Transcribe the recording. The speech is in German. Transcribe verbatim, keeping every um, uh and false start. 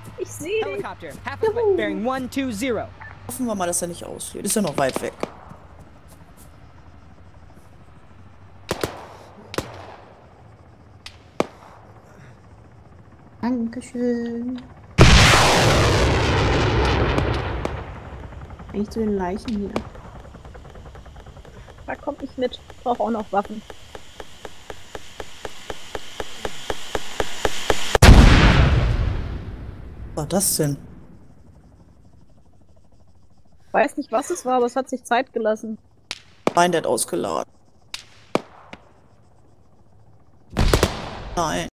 Ich sehe dich. Helicopter, half a foot, bearing one two zero. Hoffen wir mal, dass er nicht ausfliegt. Ist ja noch weit weg. Dankeschön. Eigentlich zu den Leichen hier. Da kommt nicht mit. Ich brauche auch noch Waffen. Was war das denn? Ich weiß nicht, was es war, aber es hat sich Zeit gelassen. Nein, der hat ausgeladen. Nein.